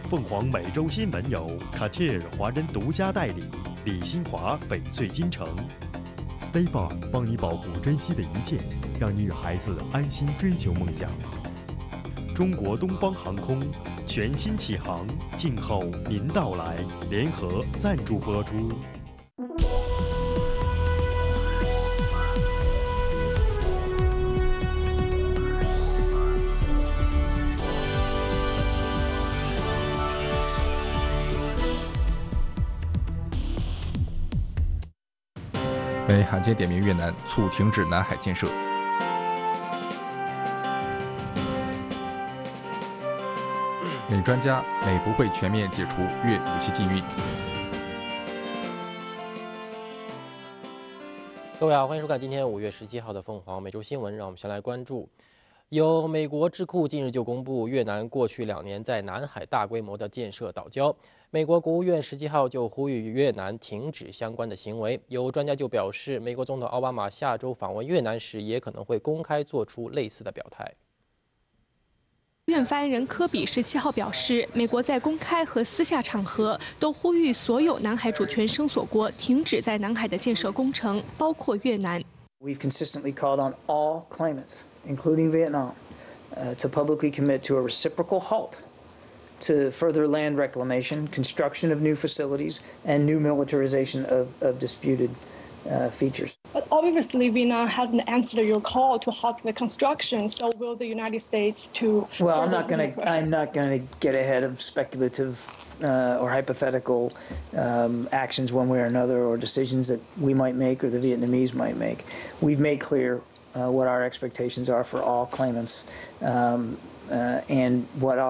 凤凰美洲新闻由卡地尔华人独家代理，李新华翡翠金城 ，Stay Farm 帮你保护珍惜的一切，让你与孩子安心追求梦想。中国东方航空全新启航，静候您到来，联合赞助播出。 美罕见点名越南促停止南海建设。美专家，美不会全面解除越武器禁运。 各位好，欢迎收看今天5月17号的凤凰美洲新闻。让我们先来关注，有美国智库近日就公布越南过去2年在南海大规模的建设岛礁。美国国务院17号就呼吁越南停止相关的行为。有专家就表示，美国总统奥巴马下周访问越南时，也可能会公开做出类似的表态。 院发言人科比17号表示，美国在公开和私下场合都呼吁所有南海主权声索国停止在南海的建设工程，包括越南。 We've consistently called on all claimants, including Vietnam, to publicly commit to a reciprocal halt to further land reclamation, construction of new facilities, and new militarization of disputed features. But obviously, Vietnam hasn't answered your call to halt the construction. So, will the United States to? Well, I'm not going to get ahead of speculative or hypothetical actions one way or another, or decisions that we might make or the Vietnamese might make. We've made clear what our expectations are for all claimants, and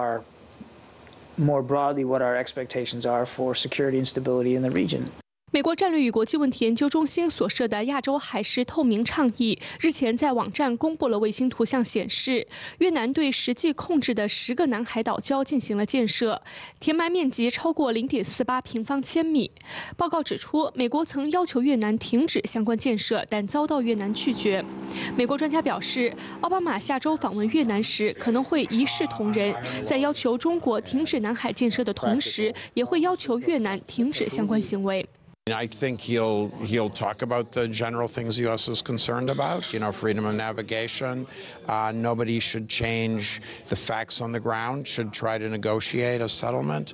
more broadly, what our expectations are for security and stability in the region. 美国战略与国际问题研究中心所设的亚洲海事透明倡议日前在网站公布了卫星图像，显示越南对实际控制的10个南海岛礁进行了建设，填埋面积超过0.48平方千米。报告指出，美国曾要求越南停止相关建设，但遭到越南拒绝。美国专家表示，奥巴马下周访问越南时可能会一视同仁，在要求中国停止南海建设的同时，也会要求越南停止相关行为。 I think he'll talk about the general things the U.S. is concerned about. Freedom of navigation. Nobody should change the facts on the ground. Should try to negotiate a settlement.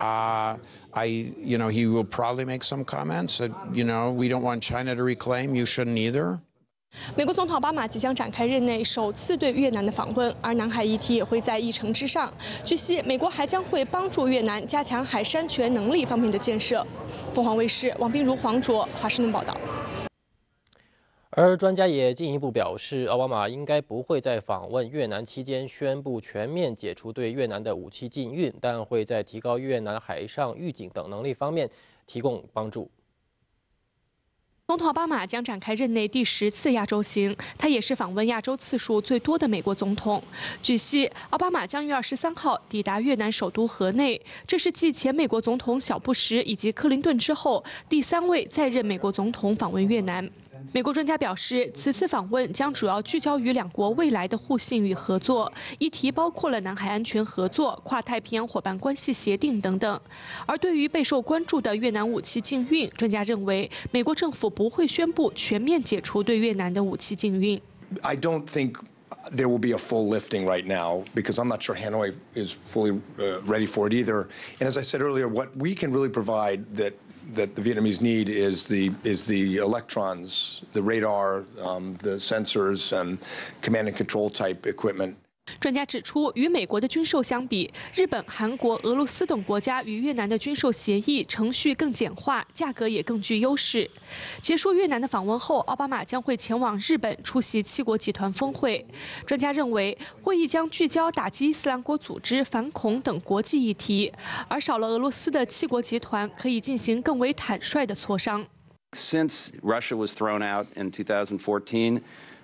He will probably make some comments that we don't want China to reclaim. You shouldn't either. 美国总统奥巴马即将展开任内首次对越南的访问，而南海议题也会在议程之上。据悉，美国还将会帮助越南加强海山权能力方面的建设。凤凰卫视王彬如、黄卓华盛顿报道。 而专家也进一步表示，奥巴马应该不会在访问越南期间宣布全面解除对越南的武器禁运，但会在提高越南海上预警等能力方面提供帮助。 总统奥巴马将展开任内第10次亚洲行，他也是访问亚洲次数最多的美国总统。据悉，奥巴马将于23号抵达越南首都河内，这是继前美国总统小布什以及克林顿之后第3位在任美国总统访问越南。美国专家表示，此次访问将主要聚焦于两国未来的互信与合作，议题包括了南海安全合作、跨太平洋伙伴关系协定等等。而对于备受关注的越南武器禁运，专家认为，美国政府不会宣布全面解除对越南的武器禁运。 I don't think there will be a full lifting right now because I'm not sure Hanoi is fully ready for it either. And as I said earlier, what we can really provide that the Vietnamese need is the electrons, the radar, the sensors, and command and control type equipment. 专家指出，与美国的军售相比，日本、韩国、俄罗斯等国家与越南的军售协议程序更简化，价格也更具优势。结束越南的访问后，奥巴马将会前往日本出席7国集团峰会。专家认为，会议将聚焦打击伊斯兰国组织、反恐等国际议题，而少了俄罗斯的7国集团，可以进行更为坦率的磋商。 Since Russia was thrown out in 2014.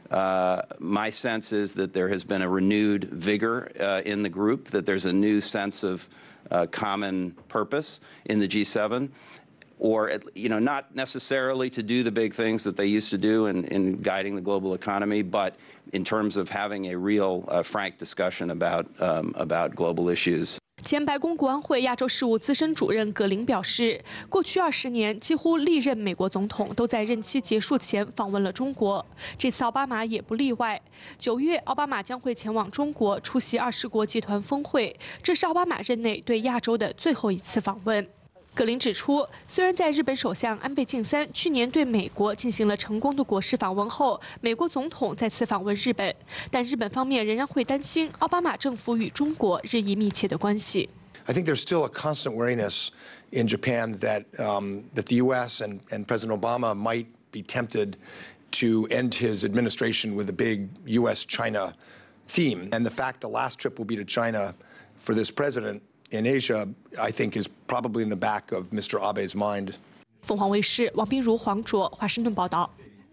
My sense is that there has been a renewed vigor in the group, that there's a new sense of common purpose in the G7, or not necessarily to do the big things that they used to do in guiding the global economy, but in terms of having a real frank discussion about global issues. 前白宫国安会亚洲事务资深主任葛林表示，过去20年，几乎历任美国总统都在任期结束前访问了中国，这次奥巴马也不例外。9月，奥巴马将会前往中国出席20国集团峰会，这是奥巴马任内对亚洲的最后一次访问。葛林指出，虽然在日本首相安倍晋三去年对美国进行了成功的国事访问后，美国总统再次访问日本，但日本方面仍然会担心奥巴马政府与中国日益密切的关系。 I think there's still a constant wariness in Japan that that the U.S. and President Obama might be tempted to end his administration with a big U.S.-China theme, and the fact the last trip will be to China for this president in Asia, I think, is probably in the back of Mr. Abe's mind. 凤凰卫视王彬如、黄卓华盛顿报道。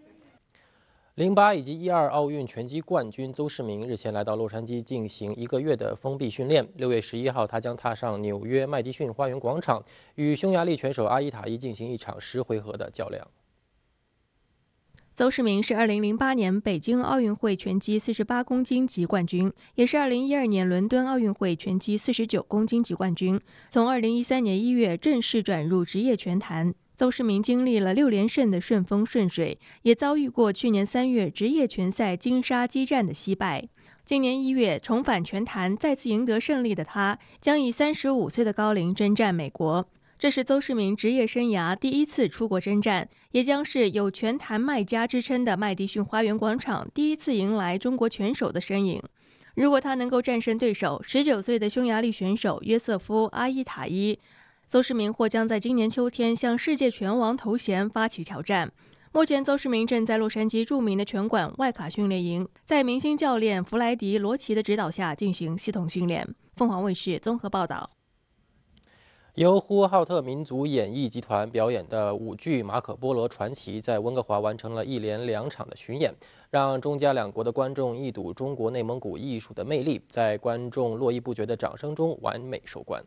08以及12奥运拳击冠军邹市明日前来到洛杉矶进行1个月的封闭训练。6月11号，他将踏上纽约麦迪逊花园广场，与匈牙利拳手阿伊塔伊进行一场10回合的较量。 邹市明是2008年北京奥运会拳击48公斤级冠军，也是2012年伦敦奥运会拳击49公斤级冠军。从2013年1月正式转入职业拳坛，邹市明经历了6连胜的顺风顺水，也遭遇过去年3月职业拳赛金沙激战的惜败。今年1月重返拳坛，再次赢得胜利的他，将以35岁的高龄征战美国。这是邹市明职业生涯第1次出国征战，也将是有拳坛卖家之称的麦迪逊花园广场第1次迎来中国拳手的身影。如果他能够战胜对手19岁的匈牙利选手约瑟夫·阿伊塔伊，邹市明或将在今年秋天向世界拳王头衔发起挑战。目前，邹市明正在洛杉矶著名的拳馆外卡训练营，在明星教练弗莱迪·罗奇的指导下进行系统训练。凤凰卫视综合报道。 由呼和浩特民族演艺集团表演的舞剧《马可波罗传奇》在温哥华完成了1连2场的巡演，让中加两国的观众一睹中国内蒙古艺术的魅力，在观众络绎不绝的掌声中完美收官。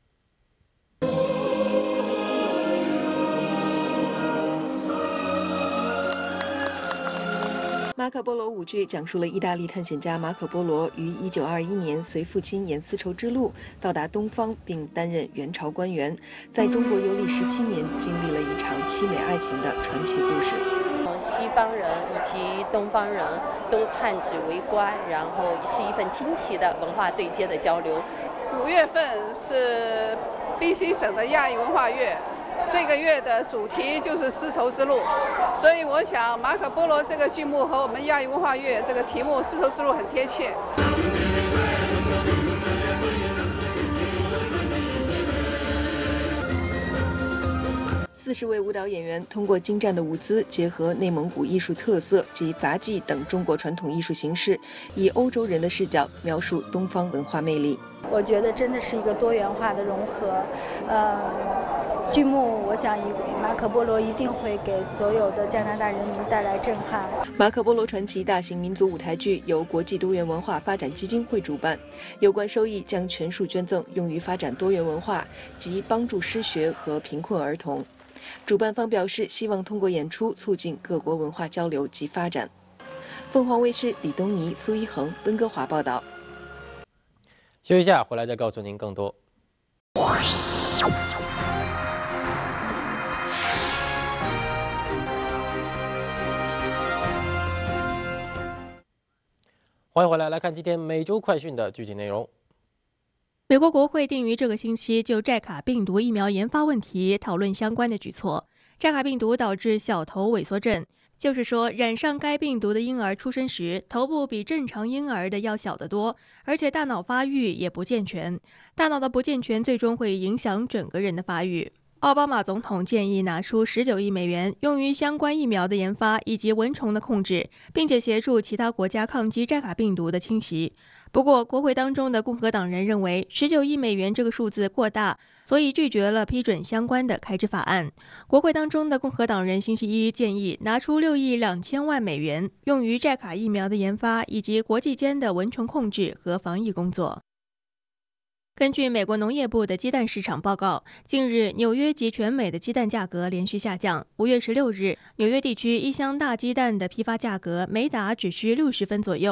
马可波罗舞剧讲述了意大利探险家马可波罗于1921年随父亲沿丝绸之路到达东方，并担任元朝官员，在中国游历17年，经历了一场凄美爱情的传奇故事。 西方人以及东方人都探指为观，然后是一份亲戚的文化对接的交流。 5月份是宾夕省的亚裔文化月。这个月的主题就是丝绸之路，所以我想马可波罗这个剧目和我们亚裔文化月这个题目丝绸之路很贴切。 40位舞蹈演员通过精湛的舞姿，结合内蒙古艺术特色及杂技等中国传统艺术形式，以欧洲人的视角描述东方文化魅力。 我觉得真的是一个多元化的融合。剧目我想马可波罗一定会给所有的加拿大人民带来震撼。 马可波罗传奇大型民族舞台剧由国际多元文化发展基金会主办，有关收益将全数捐赠用于发展多元文化及帮助失学和贫困儿童。主办方表示，希望通过演出促进各国文化交流及发展。凤凰卫视李东尼、苏一恒，温哥华报道。 休息一下，回来再告诉您更多。欢迎回来，来看今天每周快讯的具体内容。 美国国会定于这个星期就寨卡病毒疫苗研发问题讨论相关的举措。寨卡病毒导致小头萎缩症，就是说染上该病毒的婴儿出生时，头部比正常婴儿的要小得多，而且大脑发育也不健全。大脑的不健全最终会影响整个人的发育。奥巴马总统建议拿出19亿美元用于相关疫苗的研发以及蚊虫的控制，并且协助其他国家抗击寨卡病毒的侵袭。不过，国会当中的共和党人认为19亿美元这个数字过大，所以拒绝了批准相关的开支法案。国会当中的共和党人星期一建议拿出6亿2千万美元用于寨卡疫苗的研发以及国际间的蚊虫控制和防疫工作。根据美国农业部的鸡蛋市场报告，近日纽约及全美的鸡蛋价格连续下降。5月16日，纽约地区一箱大鸡蛋的批发价格每打只需60分左右，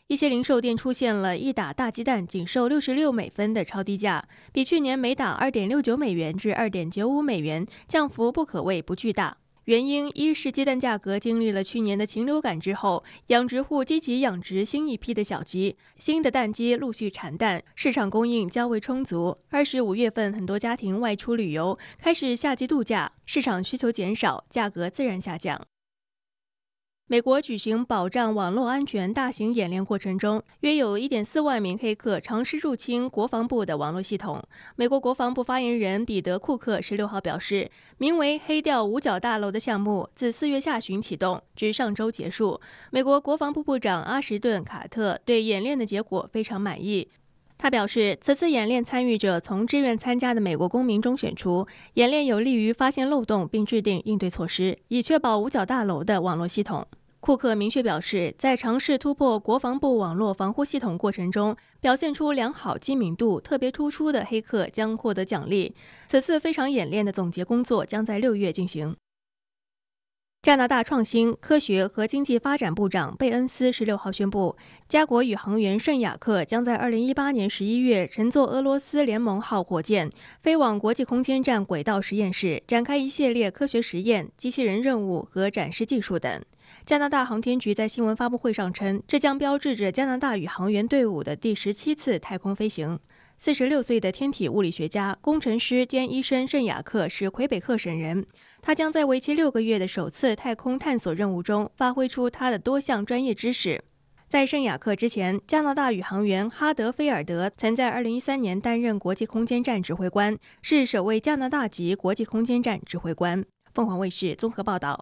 一些零售店出现了一打大鸡蛋仅售66美分的超低价，比去年每打2.69美元至2.95美元，降幅不可谓不巨大。原因一是鸡蛋价格经历了去年的禽流感之后，养殖户积极养殖新一批的小鸡，新的蛋鸡陆续产蛋，市场供应较为充足。二是5月份很多家庭外出旅游，开始夏季度假，市场需求减少，价格自然下降。美国举行保障网络安全大型演练过程中，约有1.4万名黑客尝试入侵国防部的网络系统。美国国防部发言人彼得·库克16号表示，名为“黑掉五角大楼”的项目自4月下旬启动，至上周结束。美国国防部部长阿什顿·卡特对演练的结果非常满意。他表示，此次演练参与者从志愿参加的美国公民中选出，演练有利于发现漏洞并制定应对措施，以确保五角大楼的网络系统。库克明确表示，在尝试突破国防部网络防护系统过程中，表现出良好机敏度特别突出的黑客将获得奖励。此次非常演练的总结工作将在6月进行。加拿大创新、科学和经济发展部长贝恩斯16号宣布，加国宇航员圣雅克将在2018年11月乘坐俄罗斯联盟号火箭飞往国际空间站轨道实验室，展开一系列科学实验、机器人任务和展示技术等。加拿大航天局在新闻发布会上称，这将标志着加拿大宇航员队伍的第17次太空飞行。46岁的天体物理学家、工程师兼医生圣雅克是魁北克省人，他将在为期6个月的首次太空探索任务中发挥出他的多项专业知识。在圣雅克之前，加拿大宇航员哈德菲尔德曾在2013年担任国际空间站指挥官，是首位加拿大籍国际空间站指挥官。凤凰卫视综合报道。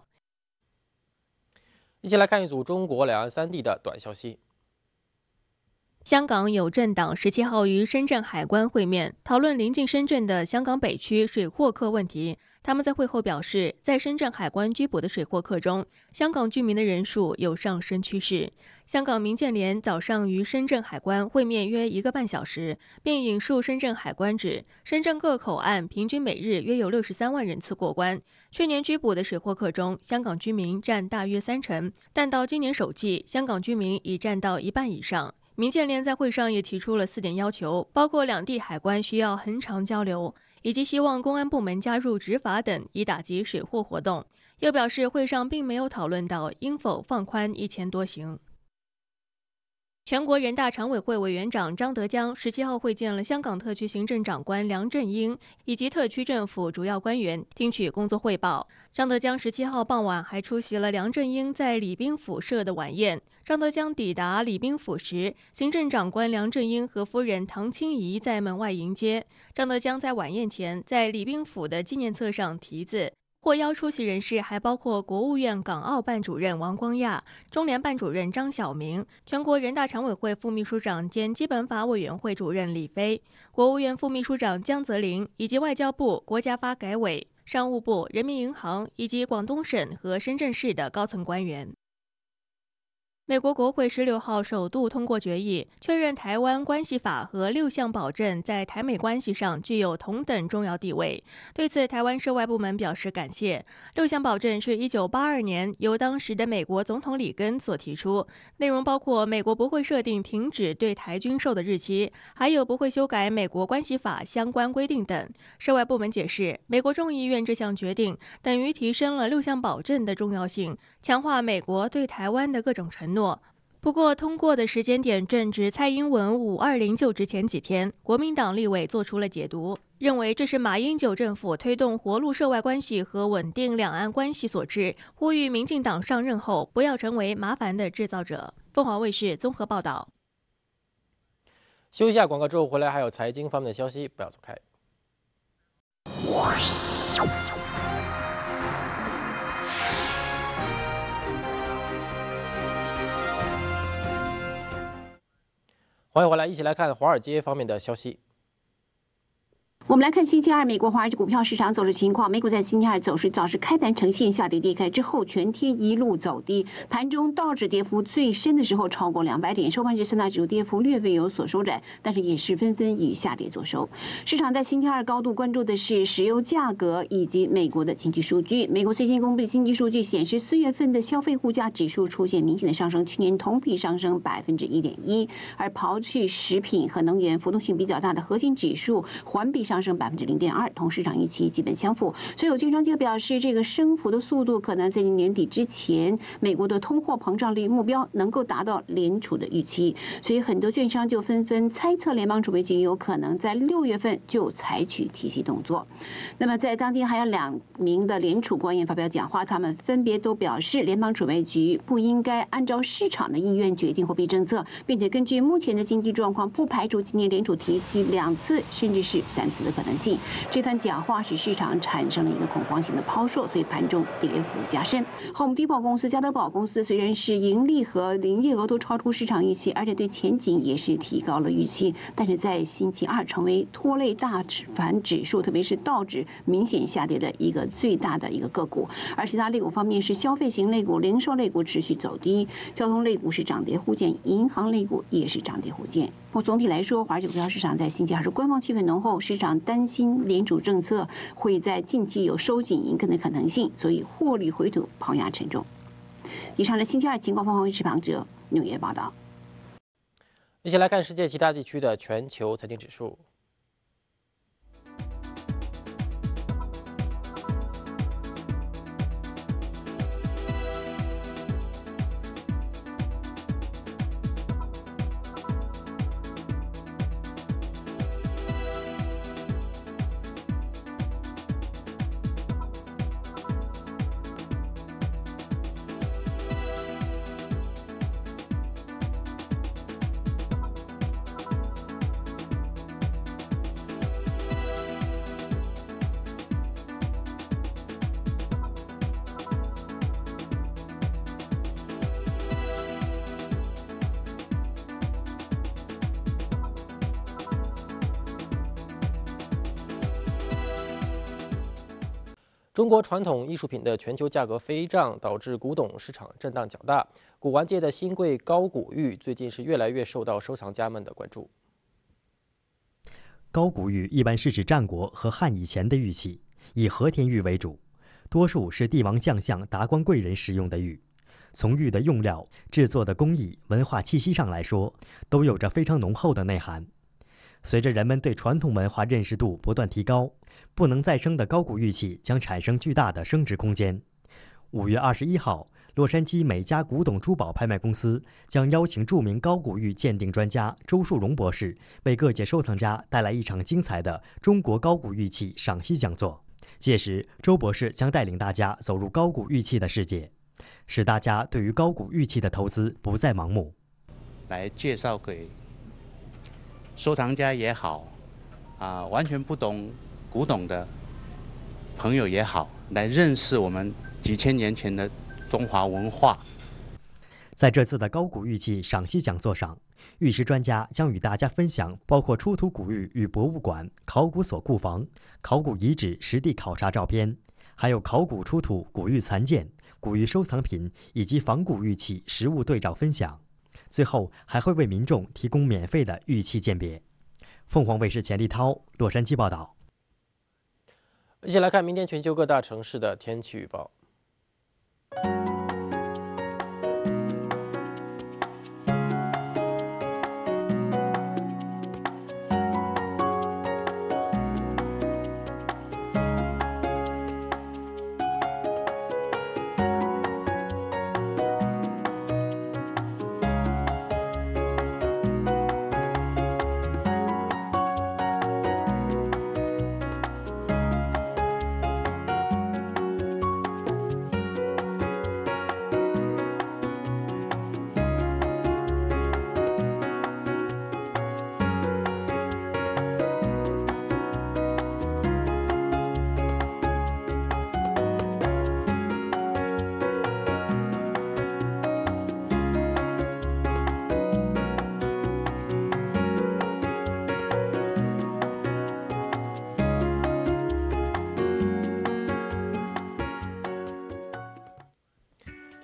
一起来看一组中国两岸3地的短消息。 香港有政党17号于深圳海关会面，讨论临近深圳的香港北区水货客问题。他们在会后表示，在深圳海关拘捕的水货客中，香港居民的人数有上升趋势。香港民建联早上于深圳海关会面约1个半小时，并引述深圳海关指，深圳各口岸平均每日约有63万人次过关。去年拘捕的水货客中，香港居民占大约30%，但到今年首季，香港居民已占到1半以上。民建联在会上也提出了4点要求，包括两地海关需要恒常交流，以及希望公安部门加入执法等，以打击水货活动。又表示会上并没有讨论到应否放宽1000多行。全国人大常委会委员长张德江17号会见了香港特区行政长官梁振英以及特区政府主要官员，听取工作汇报。张德江17号傍晚还出席了梁振英在礼宾府设的晚宴。张德江抵达礼宾府时，行政长官梁振英和夫人唐青仪在门外迎接。张德江在晚宴前在礼宾府的纪念册上题字。获邀出席人士还包括国务院港澳办主任王光亚、中联办主任张晓明、全国人大常委会副秘书长兼基本法委员会主任李飞、国务院副秘书长江泽林，以及外交部、国家发改委、商务部、人民银行以及广东省和深圳市的高层官员。美国国会16号首度通过决议，确认台湾关系法和6项保证在台美关系上具有同等重要地位。对此，台湾涉外部门表示感谢。6项保证是1982年由当时的美国总统里根所提出，内容包括美国不会设定停止对台军售的日期，还有不会修改美国关系法相关规定等。涉外部门解释，美国众议院这项决定等于提升了6项保证的重要性，强化美国对台湾的各种承诺。不过，通过的时间点正值蔡英文520就职前几天，国民党立委做出了解读，认为这是马英九政府推动活络涉外关系和稳定两岸关系所致，呼吁民进党上任后不要成为麻烦的制造者。凤凰卫视综合报道。 休息一下广告之后回来，还有财经方面的消息，不要走开。欢迎回来，一起来看华尔街方面的消息。 我们来看星期二美国华尔街股票市场走势情况。美股在星期二早市开盘呈现下跌低开之后，全天一路走低，盘中道指跌幅最深的时候超过200点，收盘时三大指数跌幅略微有所收窄，但是也是纷纷以下跌作收。市场在星期二高度关注的是石油价格以及美国的经济数据。美国最新公布的经济数据显示，4月份的消费物价指数出现明显的上升，去年同比上升1.1%，而刨去食品和能源浮动性比较大的核心指数环比上升0.2%，同市场预期基本相符。所以有券商机构表示，这个升幅的速度可能在年底之前，美国的通货膨胀率目标能够达到联储的预期。所以很多券商就纷纷猜测，联邦储备局有可能在6月份就采取提息动作。那么在当天还有2名的联储官员发表讲话，他们分别都表示，联邦储备局不应该按照市场的意愿决定货币政策，并且根据目前的经济状况，不排除今年联储提息2次甚至是3次的可能性。这番讲话使市场产生了一个恐慌性的抛售，所以盘中跌幅加深。Home Depot 公司、家得宝公司虽然是盈利和营业额都超出市场预期，而且对前景也是提高了预期，但是在星期二成为拖累大盘指数，特别是道指明显下跌的一个最大的一个个股。而其他类股方面是消费型类股、零售类股持续走低，交通类股是涨跌互见，银行类股也是涨跌互见。总体来说，华尔街股票市场在星期二是观望气氛浓厚，市场担心联储政策会在近期有收紧银根的可能性，所以获利回吐抛压沉重。以上是星期二情况分析师庞哲纽约报道。 一起来看世界其他地区的全球财经指数。中国传统艺术品的全球价格飞涨，导致古董市场震荡较大。古玩界的新贵高古玉最近是越来越受到收藏家们的关注。 高古玉一般是指战国和汉以前的玉器，以和田玉为主，多数是帝王将相、达官贵人使用的玉。从玉的用料、制作的工艺、文化气息上来说，都有着非常浓厚的内涵。随着人们对传统文化认识度不断提高，不能再生的高古玉器将产生巨大的升值空间。5月21号，洛杉矶美家古董珠宝拍卖公司将邀请著名高古玉鉴定专家周树荣博士，为各界收藏家带来一场精彩的中国高古玉器赏析讲座。届时，周博士将带领大家走入高古玉器的世界，使大家对于高古玉器的投资不再盲目。 来介绍给收藏家也好，完全不懂古董的朋友也好，来认识我们几千年前的中华文化。 在这次的高古玉器赏析讲座上，玉石专家将与大家分享包括出土古玉与博物馆、考古所库房、考古遗址实地考察照片，还有考古出土古玉残件、古玉收藏品以及仿古玉器实物对照分享。最后还会为民众提供免费的玉器鉴别。凤凰卫视钱立涛，洛杉矶报道。 一起来看明天全球各大城市的天气预报。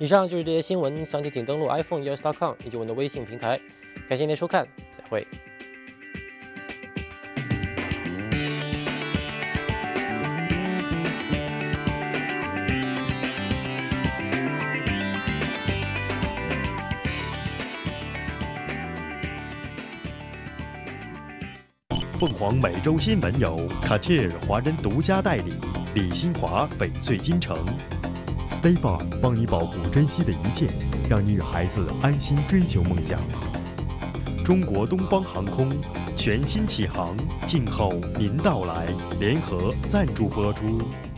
以上就是这些新闻，详情请登录 iPhone.ES.com 以及我们的微信平台。感谢您的收看，再会。 凤凰美洲新闻由卡地尔华人独家代理，李新华翡翠金城 ，Stay Farm 帮你保护珍惜的一切，让你与孩子安心追求梦想。中国东方航空全新启航，静候您到来，联合赞助播出。